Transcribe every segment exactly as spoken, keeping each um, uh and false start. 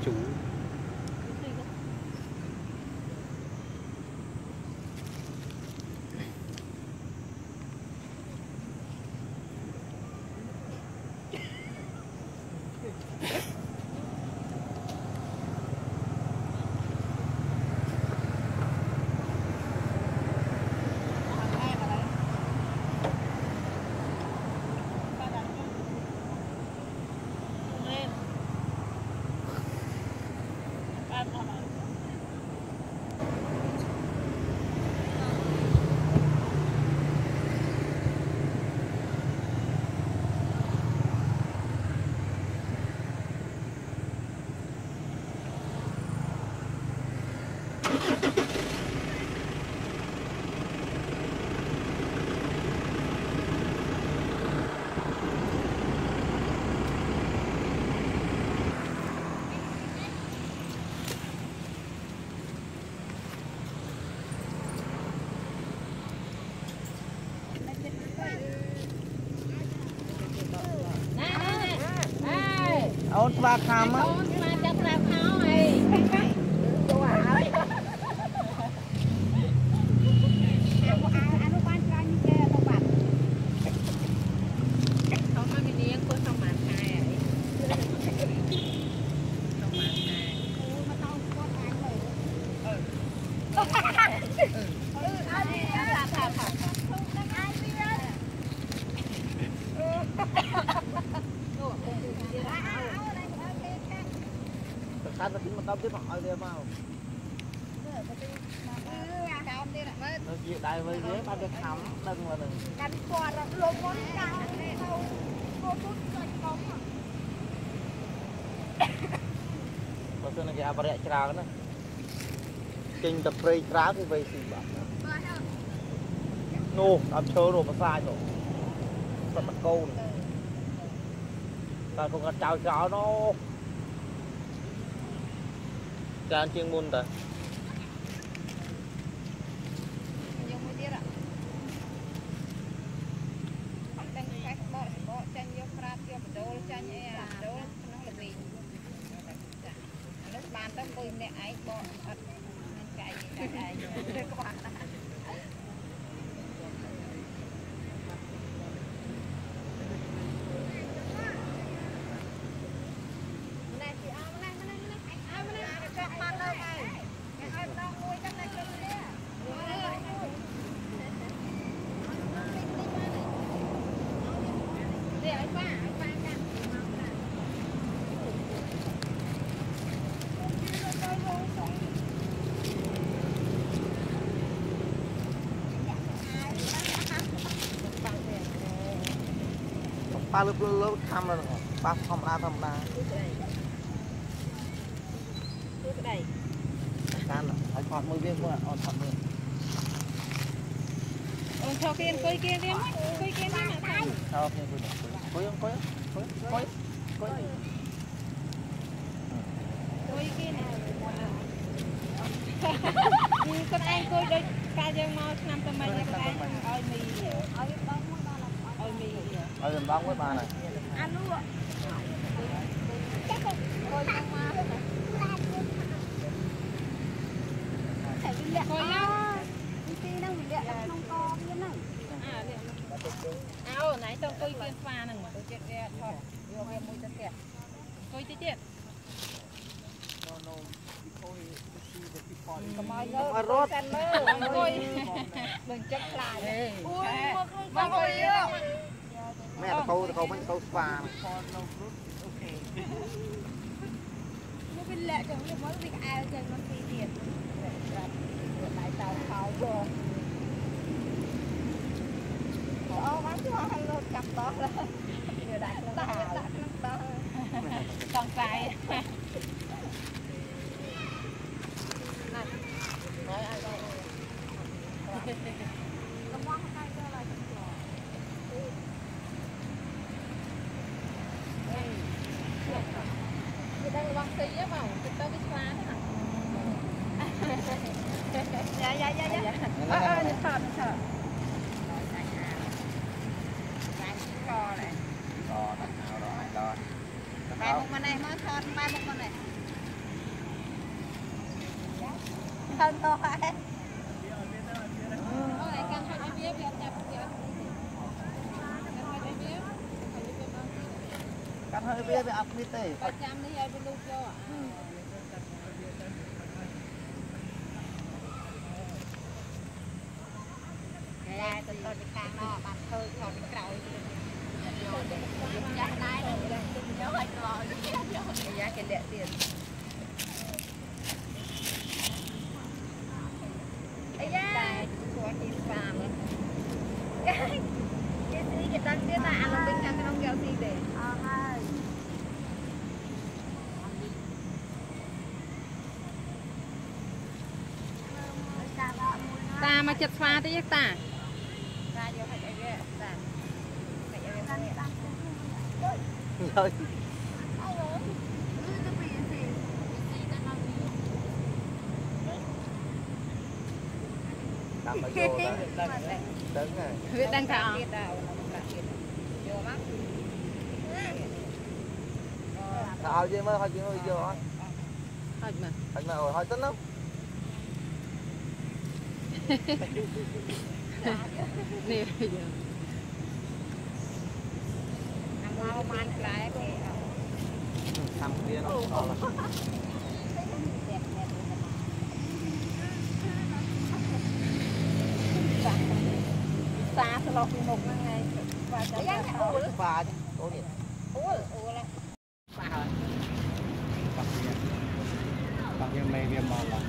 chủ ôn ba khám á ôn ba chắc là khám này Hãy subscribe cho kênh Ghiền Mì Gõ để không bỏ lỡ những video hấp dẫn Chan chiên môn ta. Dùng mới biết ạ. Đang cách bỏ bỏ chan vô prat vô đồ chan ấy à đồ nó là gì? Lúc bàn tao bơi mẹ ấy bỏ thật chạy chạy chạy các bạn. Ba lớp lớp tham là ba không ra tham ra đây can phải còn mười viên thôi ạ còn còn mười ông cho kia coi kia đi coi kia đi mà không cho kia coi coi coi coi coi coi coi kia nào con anh coi đây ca dương mau năm tầm mấy con anh ơi mì ơi bông ơi mì ơi làm bông với bà này ăn luôn ạ chắc không coi con ma hết rồi coi nhau đi đang bị lẹ trong co bên này à lẹ áo nãy tao coi kia pha này mà tôi chết ra thôi vô về mũi cho kẹt coi chết chết mà rốt đừng chết lại ui mà coi mẹ câu câu mấy câu pha nó bên lẹ chẳng được mới bị ai chẳng nó phi tiền lại tàu khảo rồi ô bán cho anh luôn cặp đó là giờ đặt nó đặt nó còn phải này nói ai đây nó mong hai cho lại đây đang băng tí á vào cái tao cái xóa đó dạ dạ dạ dạ ờ ờ nó sợ nó sợ co này co đặt nào rồi lo ba một con này mới thon ba một con này Hơn thôi. Ôi lại càng hơi biết biết chặt kìa. Càng hơi biết biết ấp biết tê. Ba trăm đi ai bên lúc vô à? Đây tôi tôi đi càng nó bạn thôi còn đi cào. Giá này là nhớ hơi rồi. Giá cái đẹp tiền. Ây da, có chi phàm. Cái cái gì cái tăng tiền là ăn bên trong trong kẹo gì để. Ờ ha. Ta mà chật pha tới ta. Ta vô phải cái ta. Phải cái Rồi. Đâm mà vô đó. Đứng rồi. Biết đang cả. Thảo gì mới hơi chuyện hơi vô thôi. Thôi mà. Thôi mà rồi thôi tính lắm. Nè giờ. Ăn mau man lại cái. Thăm kia nó. Xa sẽ lọc một ngày. Và sẽ ra ủa pha chứ. Ủa gì? Ủa ủa là. Pha rồi. Bằng như mày viêm mòn là.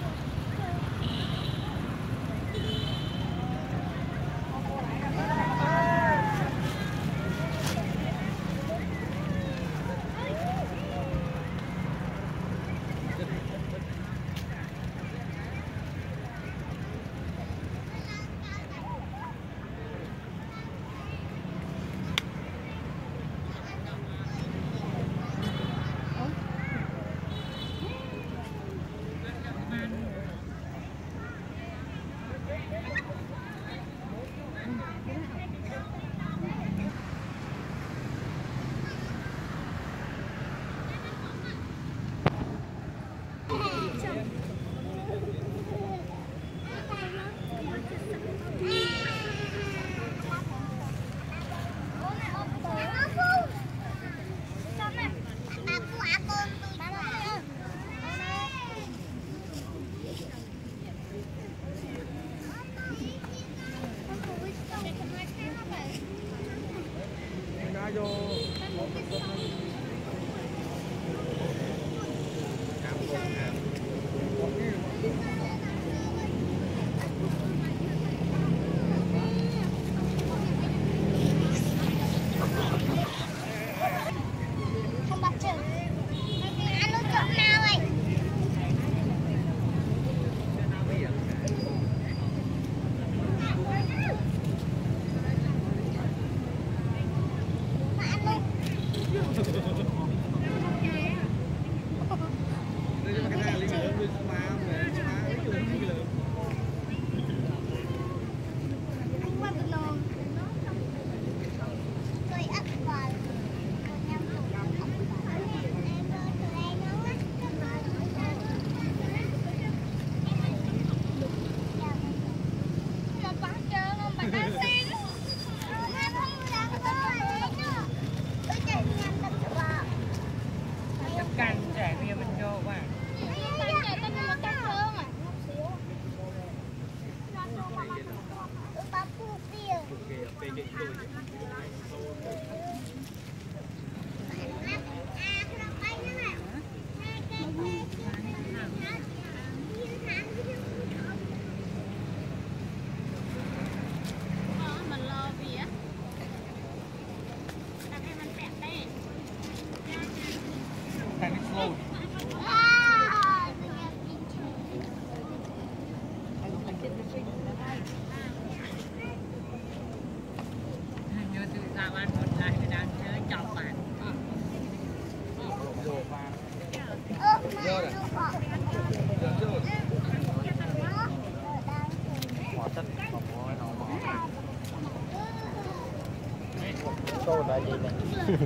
Cô là gì nè?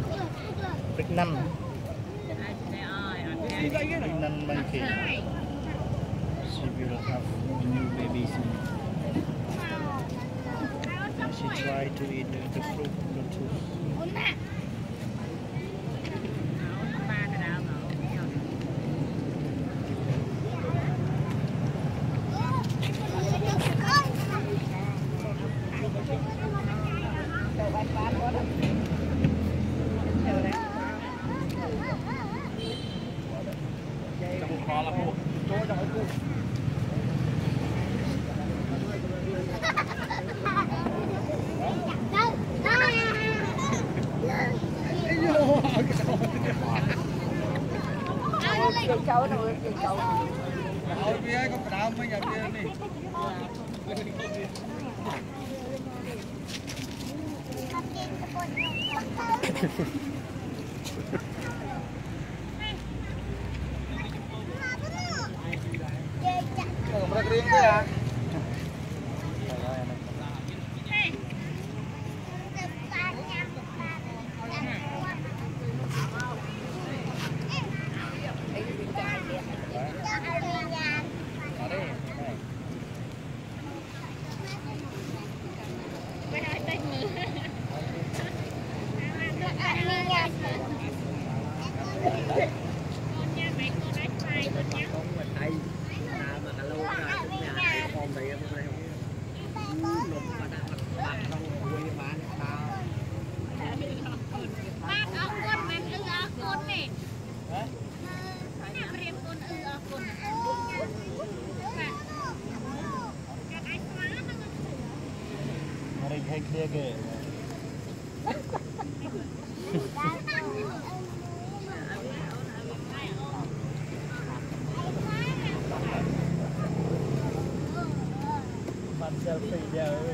Việt Nam. Việt Nam bên kia. we will have a new baby soon. She tried to eat the, the fruit too. Cháu đâu cháu Ở phía có cái đám mấy nhà kia đi. Berapa kering tu ya? Hay kia kìa. Bạn selfie giờ ơi.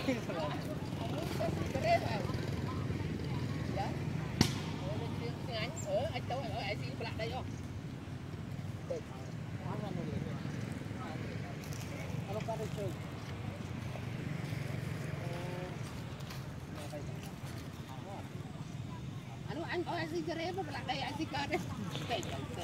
Anh tôi ở ai xin lại đây không? Kalau kau ada cuy. Anu anh có ai xin cho em mà lại đây ai xin cơ đấy. Đây đây.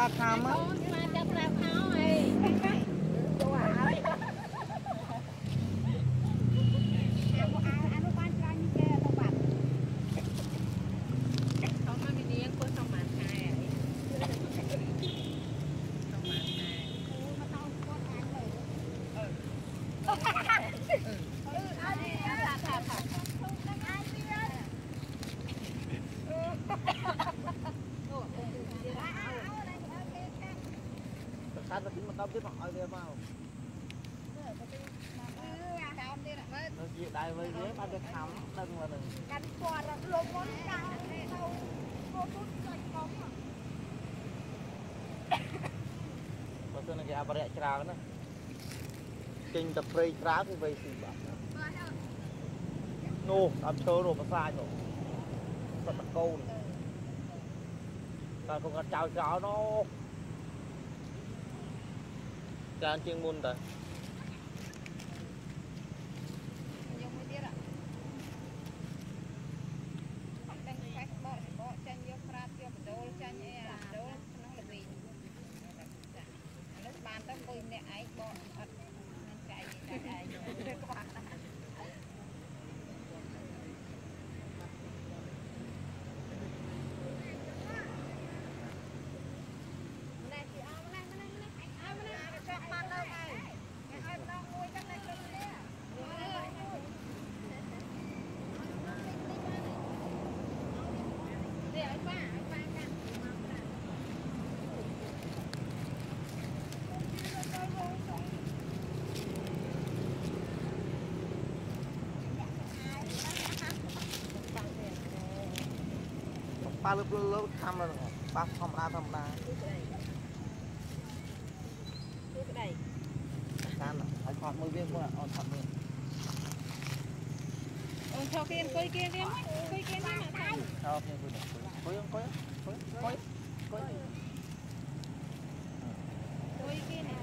khám á. Mà chặt ra kháo này. Sao nó tính mà tao biết họ ai vào. Nó chịu đại với ghế ba được khám đừng là đừng. Cắn quạt là lốm con cao đâu. Cô tút xoay cống à. Bữa xưa này cái áp rẽ trào nữa. Kinh tập rây tráo thì vây xì bạc. Nô, đạp chơ rồi mà sai rồi. Thật là câu này. Còn không có trào tráo nó. Chán chiên môn ta. Nhiều mới biết ạ. Đang phải bỏ bỏ chân vô fra tiêu đồ chân ấy à, đồ nó là gì. Nó bàn tao coi nè ấy bỏ thật chạy chạy chạy các bạn. Ba lớp lớp thăm rồi, ba thăm đa thăm đa. Cái đây. Tan rồi, phải phạt mười viên qua, on phạt mười. Ôn cho kia coi kia kia mấy, coi kia mấy mà thay. Cho kia coi được, coi coi coi coi coi. Coi kia này.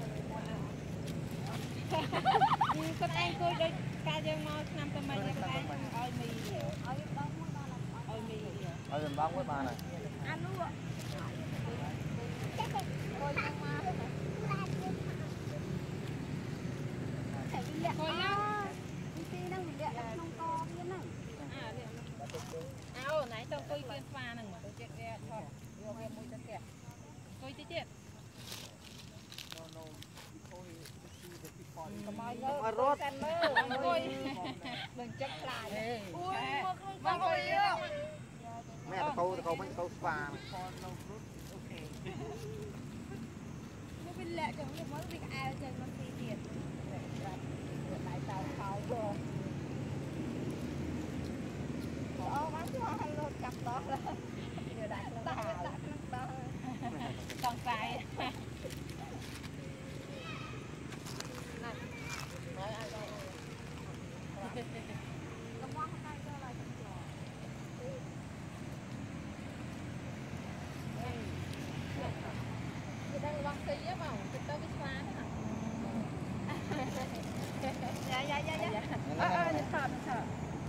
Con anh coi đây, ca dương mau năm tầm mấy con anh ơi mì, ơi bông mới ba là ơi mì. Ơi mình bông với bà này. Ăn luôn ạ. Chắc rồi, coi con ma thôi này. Coi nhá. Tí đang bị lẹ trong to kia này. À lẹ. À ô nãy tao coi kia pha nè mà. Tôi chết kẹt thôi. Vô kia mùi tao kẹt. Coi chết chết. No no. Cầm ai ngơ. Ở rốt. Coi. Đừng chết lại. Ui, mà coi kia. Mẹ tao câu tao câu mấy câu spa này. Nó bị lẹ chẳng được mới bị ai chân nó phi tiền. Lại tàu khảo vô. Ồ, bán cho hai lô chập đó là. Giờ đại nó hào. Còn phải. Này. Nói ai đây. Cầm hoa hôm nay cho lại chồng trò. Chị đang băng xí á mà, chị tới cái xoa đó hả? Dạ, dạ, dạ, dạ. Ơ, ơ, nó sợ, nó sợ.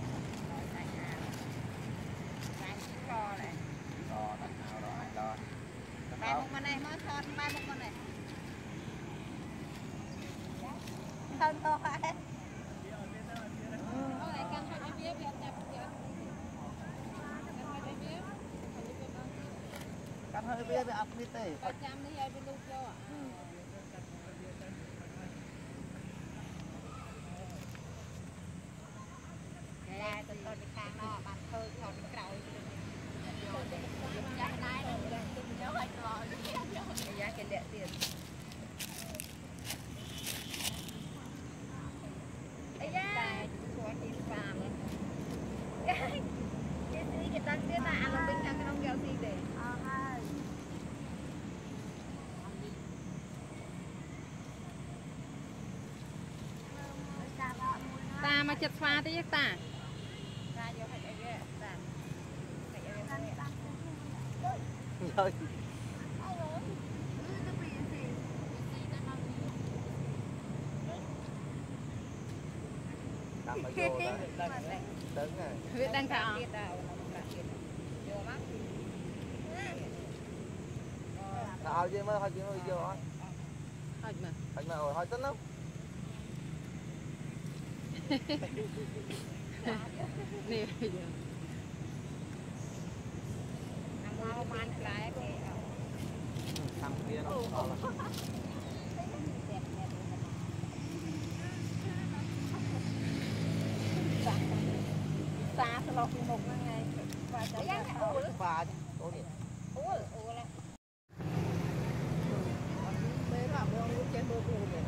Đang co này. Co, đặt nào rồi, đó. Bài một con này, mới thon, bài một con này. Thon to hết. Ôi, này căng hai biết, biết, nhập, biết. Căng hai biết. Cắt hơi biết với áp biết đây. Có chăm đi ai bên lúc cho ạ. Đây, tôi tôi đi khang đó, bạn thôi, thôi đi cầu. Dạ, này, tôi nhớ hơi rồi. Cái giá cái lệ tiền. Ây da, xóa đi phàm lắm. Cái gì cái tăng tiền là ăn là bình thường cái nông kẹo gì để. Ờ, hai. Ta mà chật pha tới ta. Ta vô phải cái ta. Phải cái Rồi. Tạm mà vô đó. Đứng này. Huyết đang thả. Nó Ao gì mà hai gì mà video hỏi. Hỏi mà. Hỏi mà hỏi tính lắm. Nè bây giờ. Ăn mau man lại cái. Thằng kia nó. Xa sẽ lọc một ngày. Và chạy ra ủa Pha chứ. Ủa nè. Ủa ủa là. Mấy làm đâu trên bờ bù này.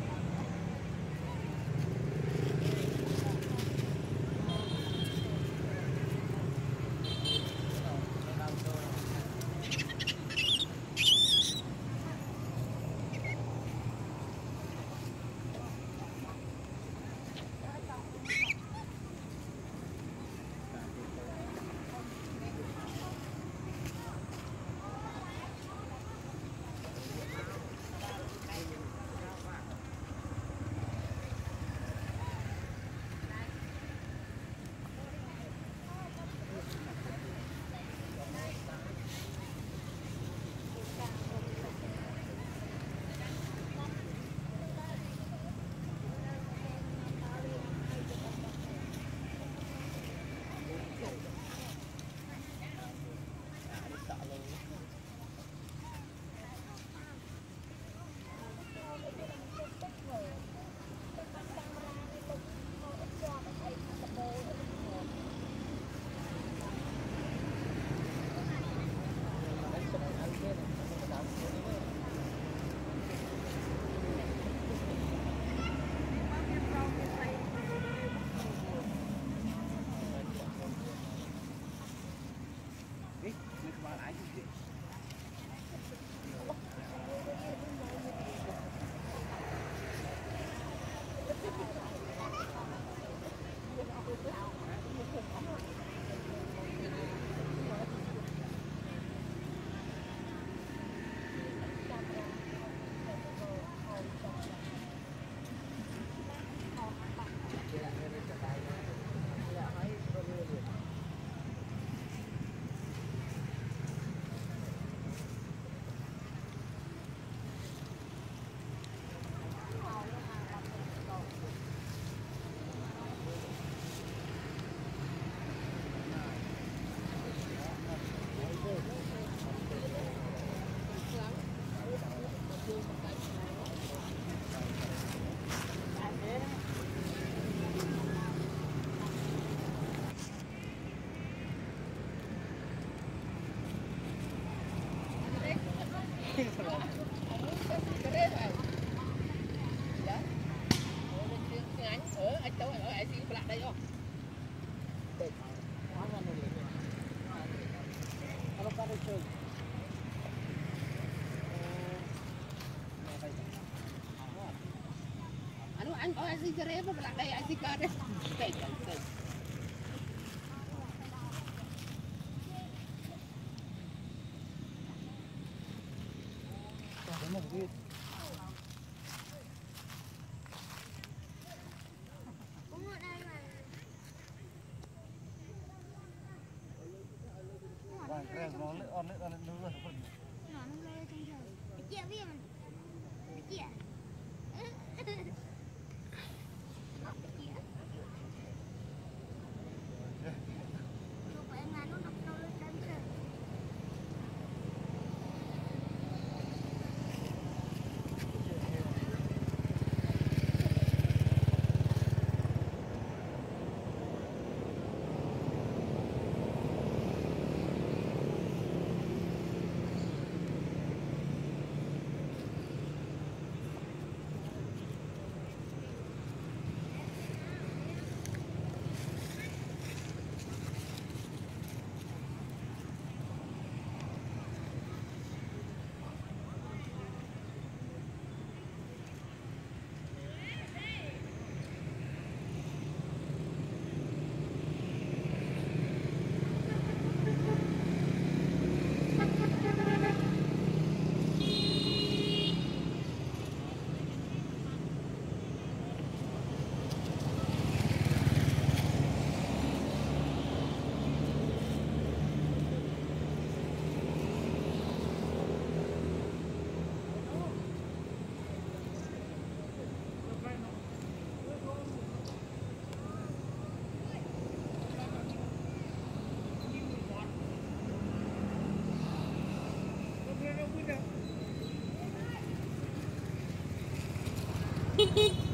Anh có ai xin cho em mà lại đây anh xin cơ đấy. Đây đây đây. Có một cái Vâng, cái này nó lấy on lấy on lấy nó luôn. Nó nó lấy trong trời. Cái chia viên. Cái chia. Hít hít.